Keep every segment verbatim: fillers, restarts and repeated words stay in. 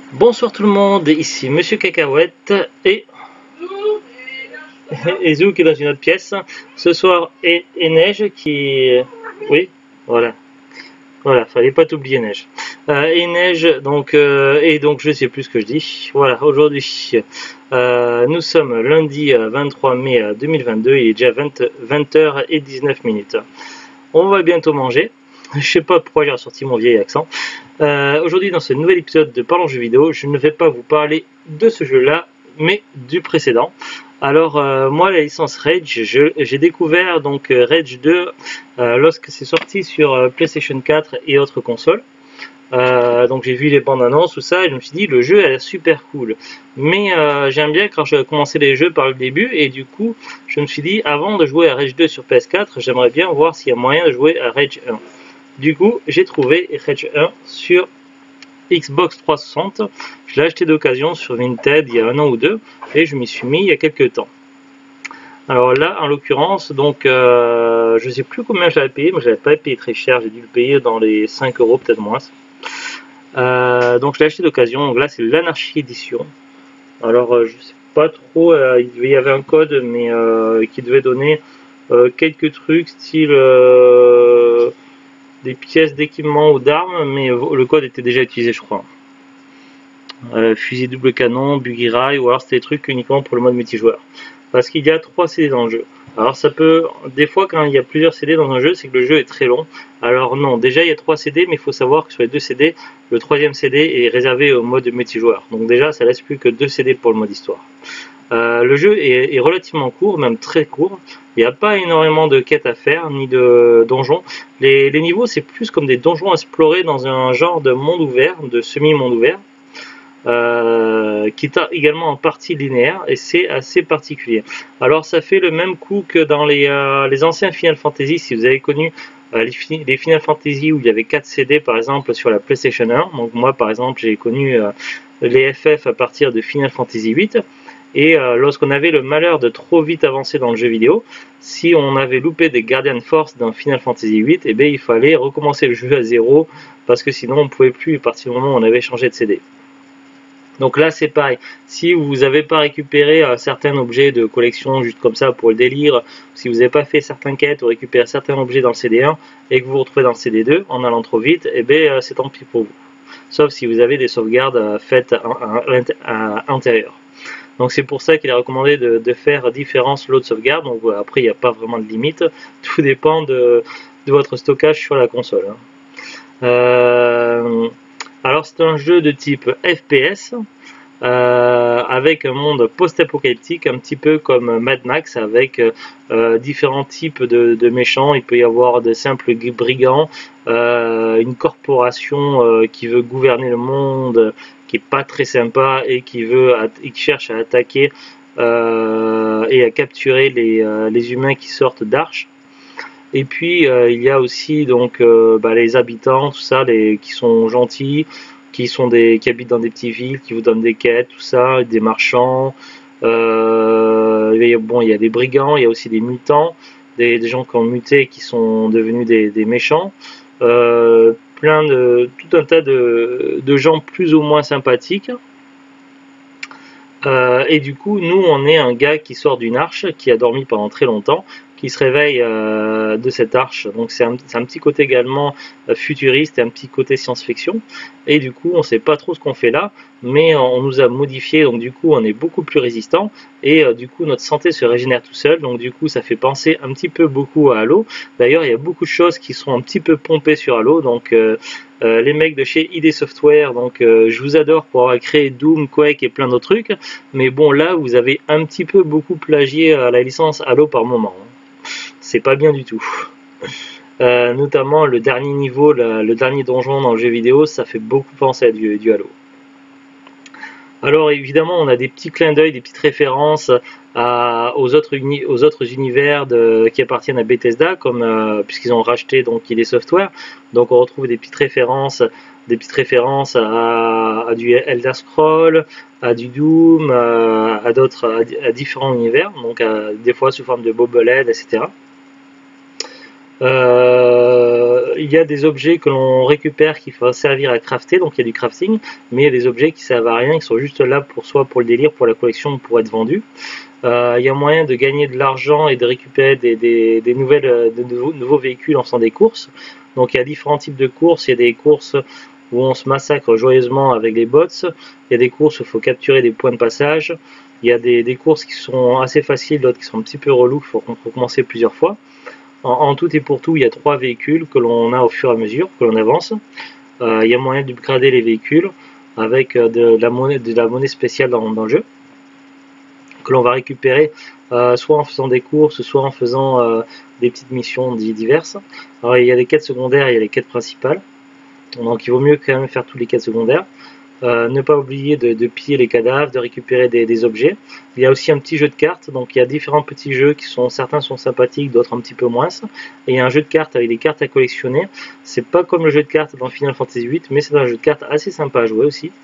Bonsoir tout le monde, ici Monsieur Cacahuète et, et Zou qui est dans une autre pièce. Ce soir, et, et Neige qui... Oui, voilà. Voilà, fallait pas t'oublier Neige. Euh, et Neige, donc, euh, et donc je sais plus ce que je dis. Voilà, aujourd'hui, euh, nous sommes lundi vingt-trois mai deux mille vingt-deux, il est déjà vingt heures dix-neuf minutes. On va bientôt manger. Je sais pas pourquoi j'ai ressorti mon vieil accent. Euh, Aujourd'hui, dans ce nouvel épisode de Parlons Jeux Vidéo, je ne vais pas vous parler de ce jeu-là, mais du précédent. Alors, euh, moi, la licence Rage, j'ai découvert donc Rage deux euh, lorsque c'est sorti sur euh, PlayStation quatre et autres consoles. Euh, donc j'ai vu les bandes annonces, tout ça, et je me suis dit le jeu a l'air super cool. Mais euh, j'aime bien quand je commençais les jeux par le début, et du coup, je me suis dit avant de jouer à Rage deux sur P S quatre, j'aimerais bien voir s'il y a moyen de jouer à Rage un. Du coup, j'ai trouvé Rage un sur Xbox trois cent soixante. Je l'ai acheté d'occasion sur Vinted il y a un an ou deux et je m'y suis mis il y a quelques temps. Alors là, en l'occurrence, donc euh, je sais plus combien je l'avais payé, mais je l'avais pas payé très cher. J'ai dû le payer dans les cinq euros, peut-être moins. Euh, donc je l'ai acheté d'occasion. Donc là, c'est l'Anarchy Edition. Alors euh, je sais pas trop. Euh, il y avait un code, mais euh, qui devait donner euh, quelques trucs style. Euh, des pièces d'équipement ou d'armes, mais le code était déjà utilisé, je crois. Euh, fusil double canon, buggy rail, ou alors c'était des trucs uniquement pour le mode multijoueur. Parce qu'il y a trois C D dans le jeu. Alors ça peut, des fois quand il y a plusieurs C D dans un jeu, c'est que le jeu est très long. Alors non, déjà il y a trois C D, mais il faut savoir que sur les deux C D, le troisième C D est réservé au mode multijoueur. Donc déjà ça laisse plus que deux C D pour le mode histoire. Euh, le jeu est, est relativement court, même très court. Il n'y a pas énormément de quêtes à faire, ni de donjons. Les, les niveaux, c'est plus comme des donjons à explorer dans un genre de monde ouvert, de semi-monde ouvert, euh, qui est également en partie linéaire, et c'est assez particulier. Alors ça fait le même coup que dans les, euh, les anciens Final Fantasy, si vous avez connu euh, les, les Final Fantasy où il y avait quatre C D par exemple sur la PlayStation un. Donc moi par exemple j'ai connu euh, les F F à partir de Final Fantasy huit. Et euh, lorsqu'on avait le malheur de trop vite avancer dans le jeu vidéo, si on avait loupé des Guardian Force dans Final Fantasy huit, eh bien, il fallait recommencer le jeu à zéro, parce que sinon on ne pouvait plus à partir du moment où on avait changé de C D. Donc là c'est pareil, si vous n'avez pas récupéré euh, certains objets de collection juste comme ça pour le délire, si vous n'avez pas fait certaines quêtes ou récupéré certains objets dans le C D un et que vous vous retrouvez dans le C D deux en allant trop vite, eh bien euh, c'est tant pis pour vous. Sauf si vous avez des sauvegardes euh, faites à, à, à l'intérieur. Donc c'est pour ça qu'il est recommandé de, de faire différents slots de sauvegarde. Donc voilà, après il n'y a pas vraiment de limite, tout dépend de, de votre stockage sur la console. Euh, alors c'est un jeu de type F P S, euh, avec un monde post-apocalyptique, un petit peu comme Mad Max, avec euh, différents types de, de méchants. Il peut y avoir de simples brigands, euh, une corporation euh, qui veut gouverner le monde, qui est pas très sympa et qui veut et qui cherche à attaquer euh, et à capturer les, euh, les humains qui sortent d'Arche. Et puis euh, il y a aussi donc euh, bah, les habitants, tout ça, les, qui sont gentils, qui sont des qui habitent dans des petites villes, qui vous donnent des quêtes, tout ça, des marchands. Euh, bon, il y a des brigands, il y a aussi des mutants, des, des gens qui ont muté et qui sont devenus des, des méchants. Euh, plein de tout un tas de, de gens plus ou moins sympathiques. Euh, et du coup, nous, on est un gars qui sort d'une arche, qui a dormi pendant très longtemps, qui se réveille euh, de cette arche. Donc c'est un, un petit côté également euh, futuriste et un petit côté science-fiction. Et du coup, on ne sait pas trop ce qu'on fait là, mais on nous a modifié, donc du coup, on est beaucoup plus résistant. Et euh, du coup, notre santé se régénère tout seul. Donc du coup, ça fait penser un petit peu beaucoup à Halo. D'ailleurs, il y a beaucoup de choses qui sont un petit peu pompées sur Halo. Donc euh, euh, les mecs de chez I D Software, donc euh, je vous adore pour avoir créé Doom, Quake et plein d'autres trucs. Mais bon, là, vous avez un petit peu beaucoup plagié à la licence Halo par moment. C'est pas bien du tout. Euh, notamment le dernier niveau, la, le dernier donjon dans le jeu vidéo, ça fait beaucoup penser à du, du Halo. Alors évidemment, on a des petits clins d'œil, des petites références à, aux, autres uni, aux autres univers de, qui appartiennent à Bethesda, comme euh, puisqu'ils ont racheté donc I D Software. Donc on retrouve des petites références, des petites références à, à du Elder Scrolls, à du Doom, à, à d'autres, à, à différents univers, donc à, des fois sous forme de bobblehead, et cetera. Euh, il y a des objets que l'on récupère qui vont servir à crafter, donc il y a du crafting, mais il y a des objets qui servent à rien, qui sont juste là pour soit pour le délire, pour la collection, ou pour être vendus. Euh, il y a moyen de gagner de l'argent et de récupérer des, des, des nouvelles, de nouveaux, nouveaux véhicules en faisant des courses. Donc il y a différents types de courses. Il y a des courses où on se massacre joyeusement avec les bots. Il y a des courses où il faut capturer des points de passage. Il y a des, des courses qui sont assez faciles, d'autres qui sont un petit peu relous, il faut recommencer plusieurs fois. En, en tout et pour tout, il y a trois véhicules que l'on a au fur et à mesure que l'on avance. Euh, il y a moyen d'upgrader les véhicules avec de, de, la, monnaie, de la monnaie spéciale dans, dans le jeu, que l'on va récupérer euh, soit en faisant des courses, soit en faisant euh, des petites missions diverses. Alors il y a les quêtes secondaires et il y a les quêtes principales. Donc il vaut mieux quand même faire tous les quêtes secondaires. Euh, ne pas oublier de, de piller les cadavres, de récupérer des, des objets. Il y a aussi un petit jeu de cartes, donc il y a différents petits jeux qui sont, certains sont sympathiques, d'autres un petit peu moins. Et il y a un jeu de cartes avec des cartes à collectionner. C'est pas comme le jeu de cartes dans Final Fantasy huit, mais c'est un jeu de cartes assez sympa à jouer aussi.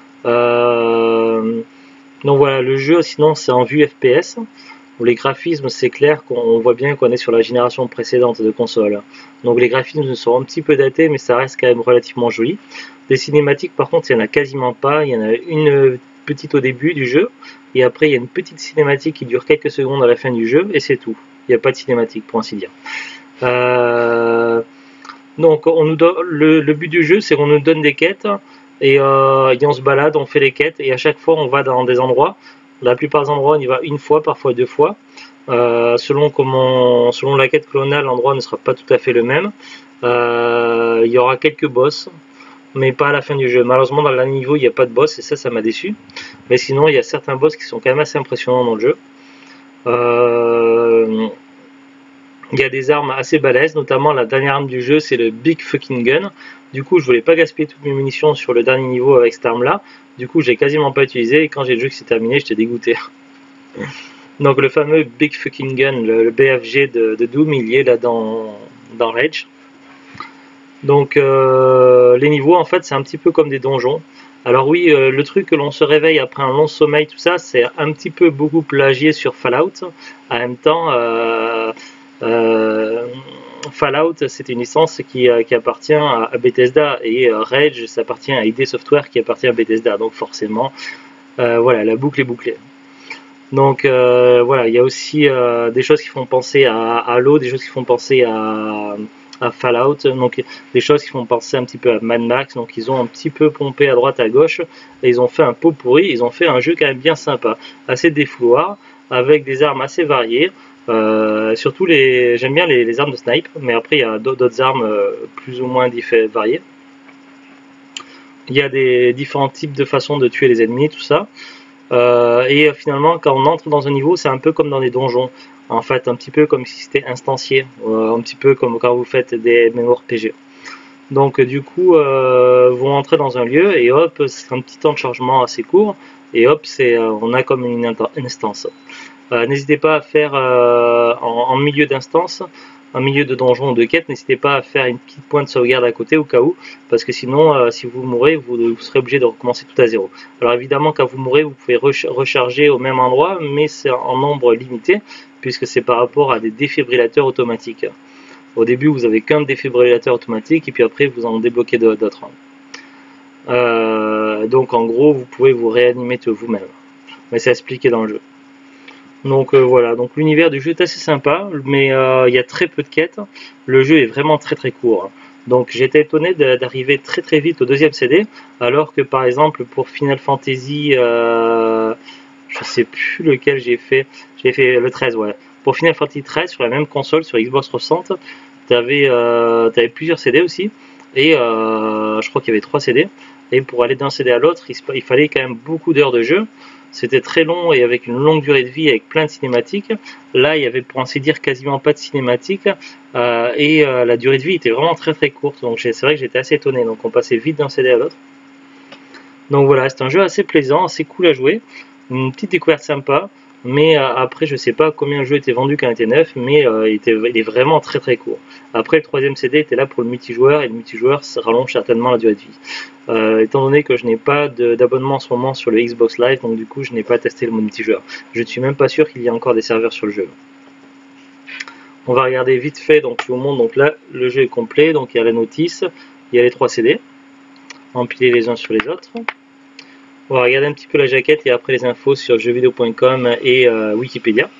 Euh, donc voilà, le jeu sinon c'est en vue F P S. Où les graphismes, c'est clair qu'on voit bien qu'on est sur la génération précédente de consoles. Donc les graphismes sont un petit peu datés, mais ça reste quand même relativement joli. Des cinématiques, par contre, il n'y en a quasiment pas. Il y en a une petite au début du jeu, et après il y a une petite cinématique qui dure quelques secondes à la fin du jeu, et c'est tout. Il n'y a pas de cinématique, pour ainsi dire. Euh... Donc on nous donne... le, le but du jeu, c'est qu'on nous donne des quêtes, et, euh, et on se balade, on fait les quêtes, et à chaque fois on va dans des endroits. La plupart des endroits, on y va une fois, parfois deux fois. Euh, selon, comment, selon la quête que l'on a, l'endroit ne sera pas tout à fait le même. Euh, il y aura quelques boss, mais pas à la fin du jeu. Malheureusement, dans le dernier niveau, il n'y a pas de boss, et ça, ça m'a déçu. Mais sinon, il y a certains boss qui sont quand même assez impressionnants dans le jeu. Euh, il y a des armes assez balèzes, notamment la dernière arme du jeu, c'est le Big Fucking Gun. Du coup, je voulais pas gaspiller toutes mes munitions sur le dernier niveau avec cette arme-là. Du coup, j'ai quasiment pas utilisé, et quand j'ai le jeu qui s'est terminé, j'étais dégoûté. Donc le fameux Big Fucking Gun, le, le B F G de, de Doom, il y est là dans, dans Rage. Donc euh, les niveaux, en fait, c'est un petit peu comme des donjons. Alors oui, euh, le truc que l'on se réveille après un long sommeil, tout ça, c'est un petit peu beaucoup plagié sur Fallout. En même temps, euh, euh, Fallout, c'est une licence qui, euh, qui appartient à, à Bethesda, et euh, Rage, ça appartient à I D Software qui appartient à Bethesda. Donc forcément, euh, voilà, la boucle est bouclée. Donc euh, voilà, il y a aussi euh, des choses qui font penser à Halo, des choses qui font penser à, à Fallout, donc des choses qui font penser un petit peu à Mad Max. Donc ils ont un petit peu pompé à droite à gauche, et ils ont fait un pot pourri, ils ont fait un jeu quand même bien sympa, assez défouloir, avec des armes assez variées. Euh, surtout les, j'aime bien les, les armes de snipe, mais après il y a d'autres armes euh, plus ou moins variées. Il y a des différents types de façons de tuer les ennemis, tout ça. Euh, et finalement, quand on entre dans un niveau, c'est un peu comme dans des donjons. En fait, un petit peu comme si c'était instancié, euh, un petit peu comme quand vous faites des MMORPG. Donc, du coup, euh, vous entrez dans un lieu et hop, c'est un petit temps de chargement assez court. Et hop, c'est, euh, on a comme une instance. Euh, n'hésitez pas à faire euh, en, en milieu d'instance, en milieu de donjon ou de quête, n'hésitez pas à faire une petite pointe de sauvegarde à côté au cas où, parce que sinon, euh, si vous mourrez, vous, vous serez obligé de recommencer tout à zéro. Alors évidemment, quand vous mourrez, vous pouvez recharger au même endroit, mais c'est en nombre limité, puisque c'est par rapport à des défibrillateurs automatiques. Au début, vous avez qu'un défibrillateur automatique, et puis après, vous en débloquez d'autres. Euh, donc en gros, vous pouvez vous réanimer vous-même, mais c'est expliqué dans le jeu. Donc euh, voilà, donc l'univers du jeu est assez sympa, mais euh, il y a très peu de quêtes. Le jeu est vraiment très très court. Donc j'étais étonné d'arriver très très vite au deuxième C D, alors que par exemple pour Final Fantasy, euh, je sais plus lequel j'ai fait, j'ai fait le treize, ouais. Pour Final Fantasy treize sur la même console, sur Xbox trois cent soixante, tu avais, euh, t'avais plusieurs C D aussi, et euh, je crois qu'il y avait trois C D. Et pour aller d'un C D à l'autre, il, il fallait quand même beaucoup d'heures de jeu. C'était très long et avec une longue durée de vie, avec plein de cinématiques. Là, il y avait pour ainsi dire quasiment pas de cinématiques, euh, et euh, la durée de vie était vraiment très très courte. Donc c'est vrai que j'étais assez étonné. Donc on passait vite d'un C D à l'autre. Donc voilà, c'est un jeu assez plaisant, assez cool à jouer. Une petite découverte sympa. Mais euh, après, je sais pas combien le jeu était vendu quand il était neuf, mais euh, il, était, il est vraiment très très court. Après, le troisième C D était là pour le multijoueur, et le multijoueur ça rallonge certainement la durée de vie. Euh, étant donné que je n'ai pas d'abonnement en ce moment sur le Xbox Live, donc du coup, je n'ai pas testé le multijoueur. Je ne suis même pas sûr qu'il y ait encore des serveurs sur le jeu. On va regarder vite fait, donc je vous montre, donc là le jeu est complet, donc il y a la notice, il y a les trois C D, empilés les uns sur les autres. On va regarder un petit peu la jaquette et après les infos sur jeux vidéo point com et euh, Wikipédia.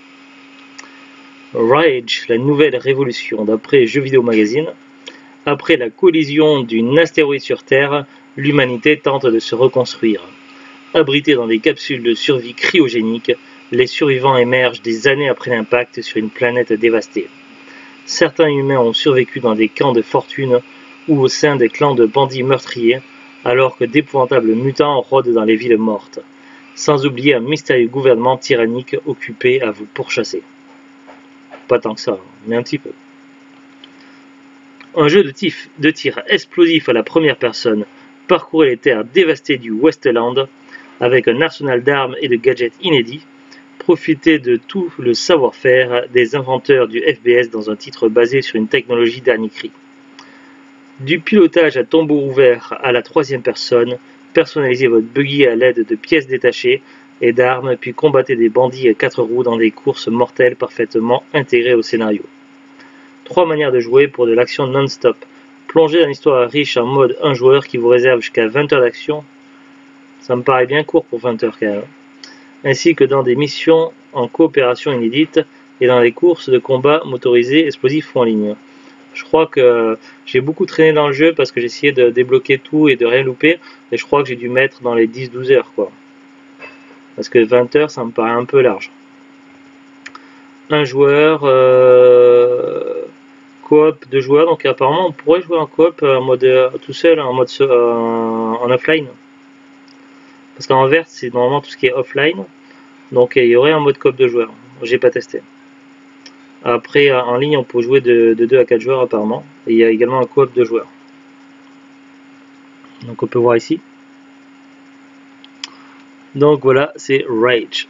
Rage, la nouvelle révolution, d'après Jeux Vidéo Magazine. Après la collision d'une astéroïde sur Terre, l'humanité tente de se reconstruire. Abrités dans des capsules de survie cryogéniques, les survivants émergent des années après l'impact sur une planète dévastée. Certains humains ont survécu dans des camps de fortune ou au sein des clans de bandits meurtriers, alors que d'épouvantables mutants rôdent dans les villes mortes, sans oublier un mystérieux gouvernement tyrannique occupé à vous pourchasser. Pas tant que ça, mais un petit peu. Un jeu de, tif, de tir explosif à la première personne parcourait les terres dévastées du Westland avec un arsenal d'armes et de gadgets inédits. Profitez de tout le savoir-faire des inventeurs du F P S dans un titre basé sur une technologie dernier cri. Du pilotage à tombeau ouvert à la troisième personne, personnalisez votre buggy à l'aide de pièces détachées et d'armes, puis combattez des bandits à quatre roues dans des courses mortelles parfaitement intégrées au scénario. Trois manières de jouer pour de l'action non-stop. Plongez dans une histoire riche en mode un joueur qui vous réserve jusqu'à vingt heures d'action. Ça me paraît bien court pour vingt heures quand même. Ainsi que dans des missions en coopération inédite et dans les courses de combat motorisées, explosifs ou en ligne. Je crois que j'ai beaucoup traîné dans le jeu parce que j'essayais de débloquer tout et de rien louper, et je crois que j'ai dû mettre dans les dix douze heures quoi. Parce que vingt heures ça me paraît un peu large. Un joueur, euh, coop de joueurs, donc apparemment on pourrait jouer en coop en mode euh, tout seul, en mode euh, en offline. Parce qu'en vert c'est normalement tout ce qui est offline, donc il y aurait un mode coop de joueurs. J'ai pas testé. Après en ligne on peut jouer de, de deux à quatre joueurs apparemment, et il y a également un coop de joueurs. Donc on peut voir ici. Donc voilà, c'est Rage.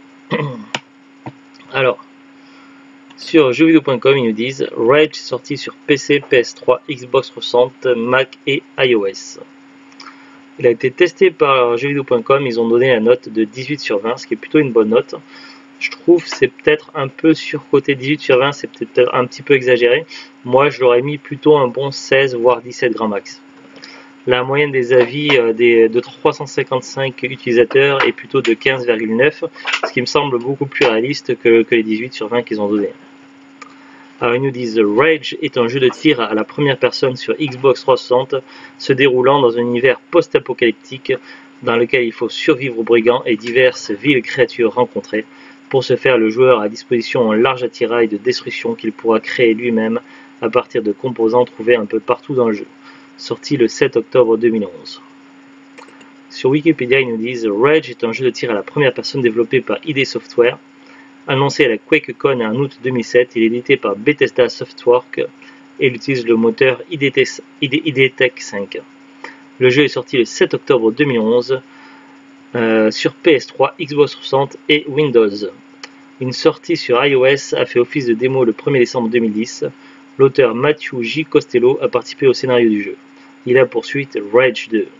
Alors, sur jeux vidéo point com, ils nous disent Rage est sorti sur P C, P S trois, Xbox trois cent soixante, Mac et iOS. Il a été testé par jeux vidéo point com, ils ont donné la note de dix-huit sur vingt, ce qui est plutôt une bonne note. Je trouve que c'est peut-être un peu surcoté, dix-huit sur vingt, c'est peut-être un petit peu exagéré. Moi, je l'aurais mis plutôt un bon seize, voire dix-sept grand max. La moyenne des avis euh, des, de trois cent cinquante-cinq utilisateurs est plutôt de quinze virgule neuf, ce qui me semble beaucoup plus réaliste que, que les dix-huit sur vingt qu'ils ont donné. Alors ils nous disent Rage est un jeu de tir à la première personne sur Xbox trois cent soixante, se déroulant dans un univers post-apocalyptique dans lequel il faut survivre aux brigands et diverses viles créatures rencontrées. Pour ce faire, le joueur a à disposition un large attirail de destruction qu'il pourra créer lui-même à partir de composants trouvés un peu partout dans le jeu. Sorti le sept octobre deux mille onze. Sur Wikipédia, ils nous disent Rage est un jeu de tir à la première personne développé par I D Software. Annoncé à la QuakeCon en août deux mille sept, il est édité par Bethesda Softworks et il utilise le moteur I D Tech cinq. Le jeu est sorti le sept octobre deux mille onze euh, sur P S trois, Xbox trois cent soixante et Windows. Une sortie sur iOS a fait office de démo le premier décembre deux mille dix. L'auteur Matthew J. Costello a participé au scénario du jeu. Il a pour suite Rage deux.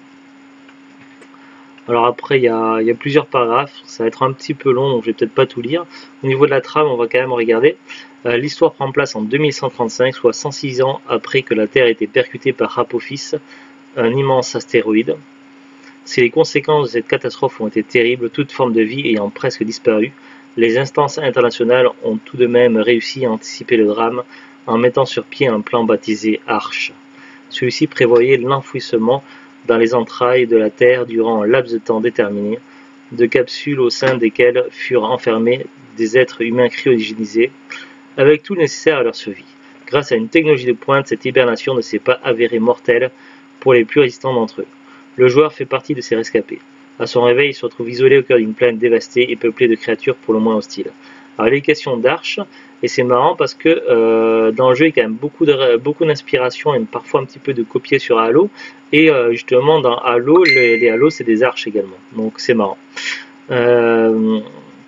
Alors après, il y, a, il y a plusieurs paragraphes, ça va être un petit peu long, donc je vais peut-être pas tout lire. Au niveau de la trame, on va quand même regarder. Euh, L'histoire prend place en deux mille cent trente-cinq, soit cent six ans après que la Terre ait été percutée par Apophis, un immense astéroïde. Si les conséquences de cette catastrophe ont été terribles, toute forme de vie ayant presque disparu, les instances internationales ont tout de même réussi à anticiper le drame en mettant sur pied un plan baptisé Arche. Celui-ci prévoyait l'enfouissement dans les entrailles de la Terre durant un laps de temps déterminé, de capsules au sein desquelles furent enfermés des êtres humains cryogénisés, avec tout le nécessaire à leur survie. Grâce à une technologie de pointe, cette hibernation ne s'est pas avérée mortelle pour les plus résistants d'entre eux. Le joueur fait partie de ces rescapés. À son réveil, il se retrouve isolé au cœur d'une planète dévastée et peuplée de créatures pour le moins hostiles. Alors, les questions d'Arche, et c'est marrant parce que euh, dans le jeu, il y a quand même beaucoup de, beaucoup d'inspiration et parfois un petit peu de copier sur Halo. Et euh, justement, dans Halo, les, les Halo, c'est des arches également. Donc, c'est marrant. Euh,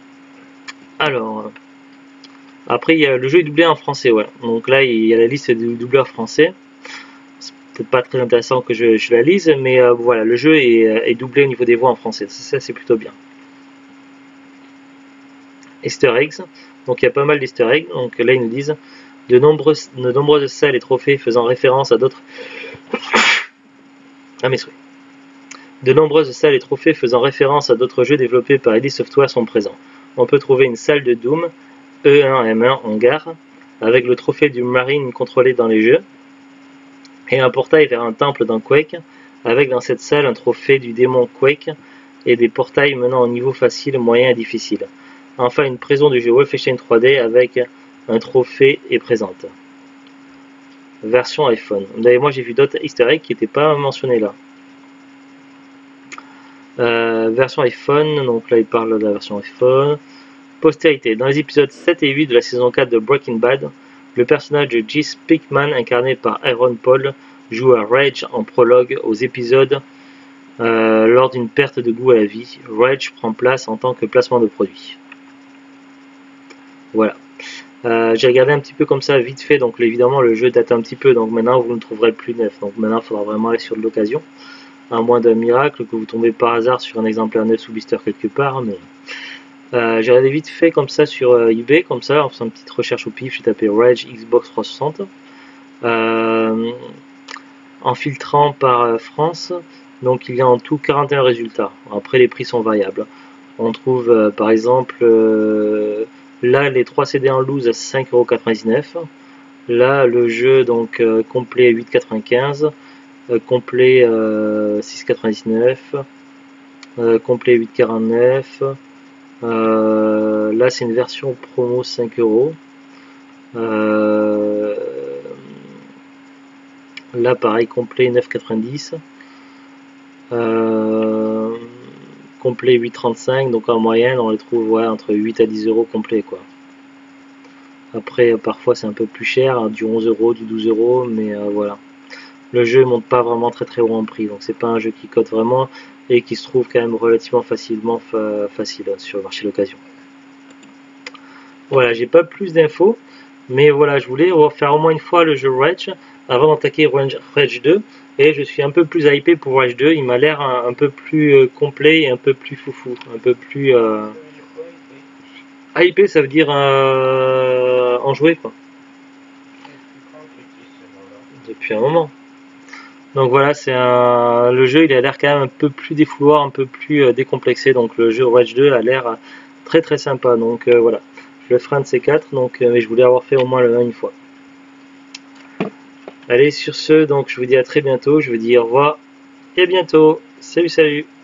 alors, après, il y a, le jeu est doublé en français, ouais. Donc là, il y a la liste des doubleurs français. C'est peut-être pas très intéressant que je, je la lise, mais euh, voilà, le jeu est, est doublé au niveau des voix en français. Ça, ça c'est plutôt bien. Easter eggs. Donc il y a pas mal d'easter eggs. Donc là ils nous disent De nombreuses, de nombreuses salles et trophées faisant référence à d'autres... ah mes souhaits. De nombreuses salles et trophées faisant référence à d'autres jeux développés par I D Software sont présents. On peut trouver une salle de Doom, E un M un hangar, avec le trophée du Marine contrôlé dans les jeux, et un portail vers un temple dans Quake, avec dans cette salle un trophée du démon Quake, et des portails menant au niveau facile, moyen et difficile. Enfin, une prison du jeu Wolfenstein trois D avec un trophée est présente. Version iPhone. D'ailleurs, moi j'ai vu d'autres easter eggs qui n'étaient pas mentionnés là. Euh, version iPhone, donc là il parle de la version iPhone. Postérité. Dans les épisodes sept et huit de la saison quatre de Breaking Bad, le personnage de Jesse Pinkman, incarné par Aaron Paul, joue à Rage en prologue aux épisodes euh, lors d'une perte de goût à la vie. Rage prend place en tant que placement de produit. Voilà. Euh, j'ai regardé un petit peu comme ça vite fait, donc évidemment le jeu date un petit peu, donc maintenant vous ne trouverez plus neuf, donc maintenant il faudra vraiment aller sur de l'occasion, à moins d'un miracle que vous tombez par hasard sur un exemplaire neuf sous blister quelque part, mais euh, j'ai regardé vite fait comme ça sur euh, eBay, comme ça, en faisant une petite recherche au pif, j'ai tapé Rage Xbox trois cent soixante, euh, en filtrant par euh, France, donc il y a en tout quarante et un résultats, après les prix sont variables, on trouve euh, par exemple... Euh, là, les trois C D en loose à cinq euros quatre-vingt-dix-neuf. Là, le jeu donc euh, complet huit euros quatre-vingt-quinze, euh, complet euh, six euros quatre-vingt-dix-neuf, euh, complet huit euros quarante-neuf. Euh, là, c'est une version promo cinq euros. Euh, là, pareil, complet neuf euros quatre-vingt-dix. Euh, complet huit euros trente-cinq, donc en moyenne on les trouve ouais, entre huit à dix euros complet quoi. Après parfois c'est un peu plus cher, hein, du onze euros, du douze euros, mais euh, voilà. Le jeu monte pas vraiment très très haut en prix, donc c'est pas un jeu qui cote vraiment et qui se trouve quand même relativement facilement fa facile sur le marché d'occasion. Voilà, j'ai pas plus d'infos, mais voilà, je voulais refaire au moins une fois le jeu Rage avant d'attaquer Rage deux. Et je suis un peu plus hypé pour Rage deux, il m'a l'air un, un peu plus euh, complet et un peu plus foufou, un peu plus... Euh... Hypé ça veut dire euh, enjoué quoi. Depuis un moment. Donc voilà, c'est un... le jeu il a l'air quand même un peu plus défouloir, un peu plus euh, décomplexé, donc le jeu Rage deux a l'air très très sympa, donc euh, voilà. Je le ferai un de ces quatre, donc, euh, mais je voulais avoir fait au moins le un une fois. Allez, sur ce, donc je vous dis à très bientôt, je vous dis au revoir et à bientôt. Salut, salut.